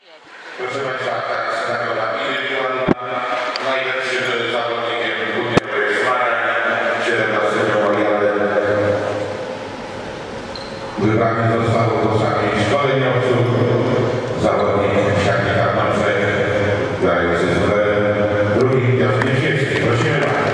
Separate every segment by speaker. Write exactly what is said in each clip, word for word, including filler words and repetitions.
Speaker 1: Proszę Państwa, tak, nagroda indywidualna. Najlepszym zawodnikiem grudniowej zmagań siedemnastego Oliady wybrany został do sali szkoleniowców zawodnik siatki hartownej grający z numerem drugim Piotr Niesiecki. Prosimy bardzo.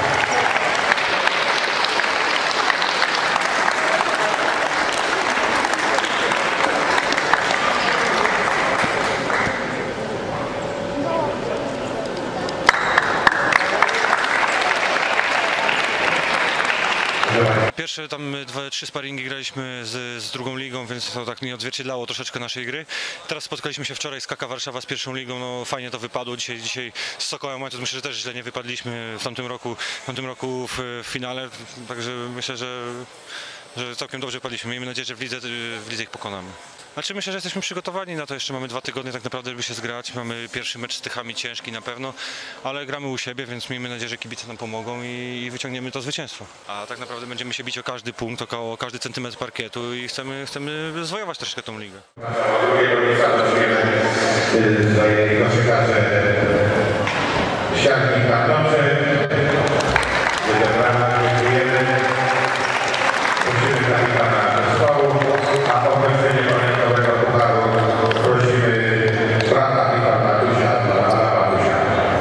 Speaker 2: Pierwsze tam dwa, trzy sparingi graliśmy z, z drugą ligą, więc to tak nie odzwierciedlało troszeczkę naszej gry. Teraz spotkaliśmy się wczoraj z K K Warszawa z pierwszą ligą, no fajnie to wypadło. Dzisiaj, dzisiaj z Sokołem Łańcut myślę, że też źle nie wypadliśmy w tamtym roku, w, tamtym roku w, w finale, także myślę, że, że całkiem dobrze wypadliśmy. Miejmy nadzieję, że w lidze, w lidze ich pokonamy. Znaczy myślę, że jesteśmy przygotowani na to, jeszcze mamy dwa tygodnie tak naprawdę, żeby się zgrać. Mamy pierwszy mecz z Tychami ciężki na pewno, ale gramy u siebie, więc miejmy nadzieję, że kibice nam pomogą i, i wyciągniemy to zwycięstwo. A tak naprawdę będziemy się bić o każdy punkt, o każdy centymetr parkietu i chcemy, chcemy zwojować troszeczkę tą ligę.
Speaker 1: Drugiego miejsca prosimy zajęli koszykarze siatki hartownej. Wydebrana, dziękujemy. Prosimy kapitana zespołu, a po określeniu pamiątkowego pucharu prosimy brata Michała Tusia, Pana Patusia.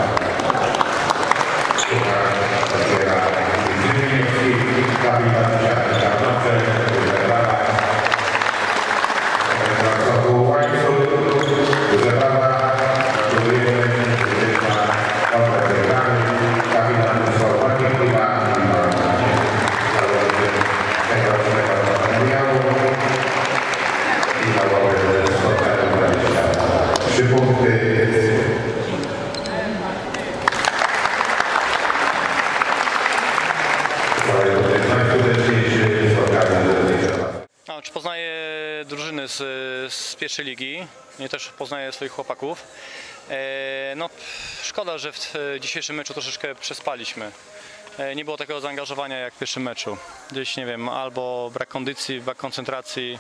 Speaker 1: Otwiera Zimniewski, kapitan siatki hartownej, wydebrana. Wrocław Łańcut, wydebrana. Gratulujemy, wydebrana. Kapitan zespołu Łańcuta. Trzy punkty.
Speaker 3: A, czy poznaję drużyny z, z pierwszej ligi i też poznaję swoich chłopaków. E, no, szkoda, że w dzisiejszym meczu troszeczkę przespaliśmy. E, nie było takiego zaangażowania jak w pierwszym meczu. Gdzieś, nie wiem, albo brak kondycji, brak koncentracji.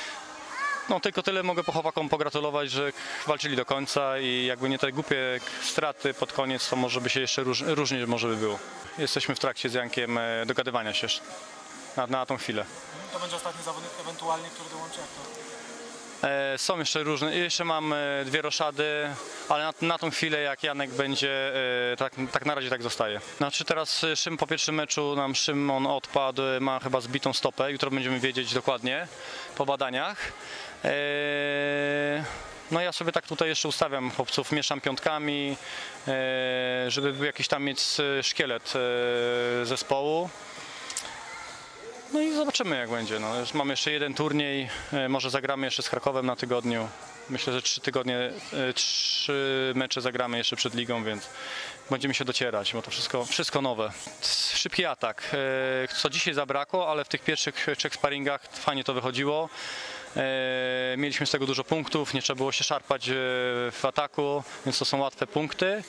Speaker 3: No tylko tyle mogę po chłopakom pogratulować, że walczyli do końca i jakby nie te głupie straty pod koniec, to może by się jeszcze róż, różnie może by było. Jesteśmy w trakcie z Jankiem dogadywania się na, na tą chwilę.
Speaker 4: To będzie ostatni zawodnik ewentualnie, który dołączy, jak to?
Speaker 3: E, są jeszcze różne, jeszcze mam dwie roszady, ale na, na tą chwilę jak Janek będzie, e, tak, tak na razie tak zostaje. Znaczy teraz Szym po pierwszym meczu nam Szymon odpadł, ma chyba zbitą stopę, jutro będziemy wiedzieć dokładnie po badaniach. E, no ja sobie tak tutaj jeszcze ustawiam chłopców, mieszam piątkami, e, żeby był jakiś tam mieć szkielet e, zespołu. No i zobaczymy jak będzie. No, mamy jeszcze jeden turniej, może zagramy jeszcze z Krakowem na tygodniu. Myślę, że trzy tygodnie, trzy mecze zagramy jeszcze przed ligą, więc będziemy się docierać, bo to wszystko, wszystko nowe. Szybki atak, co dzisiaj zabrakło, ale w tych pierwszych trzech sparingach fajnie to wychodziło. Mieliśmy z tego dużo punktów, nie trzeba było się szarpać w ataku, więc to są łatwe punkty.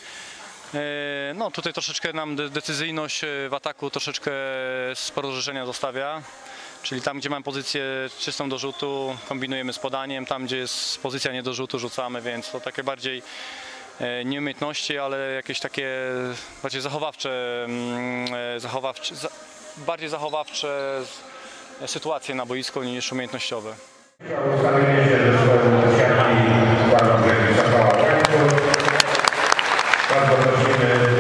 Speaker 3: No tutaj troszeczkę nam decyzyjność w ataku troszeczkę sporo do życzenia zostawia, czyli tam gdzie mamy pozycję czystą do rzutu kombinujemy z podaniem, tam gdzie jest pozycja nie do rzutu rzucamy, więc to takie bardziej nie umiejętności, ale jakieś takie bardziej zachowawcze, zachowawcze bardziej zachowawcze sytuacje na boisku niż umiejętnościowe.
Speaker 1: Ustawienie się zespołu siatki Bardzo prosimy